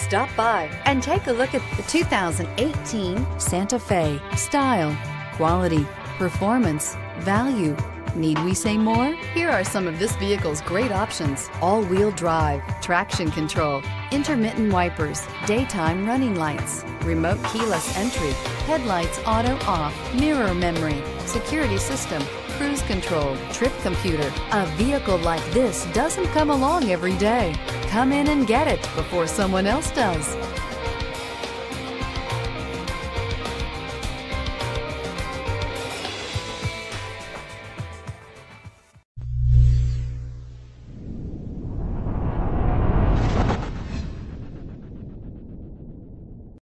Stop by and take a look at the 2018 Santa Fe. Style, quality, performance, value. Need we say more? Here are some of this vehicle's great options: all-wheel drive, traction control, intermittent wipers, daytime running lights, remote keyless entry, headlights auto off, mirror memory, security system, cruise control, trip computer. A vehicle like this doesn't come along every day. Come in and get it before someone else does.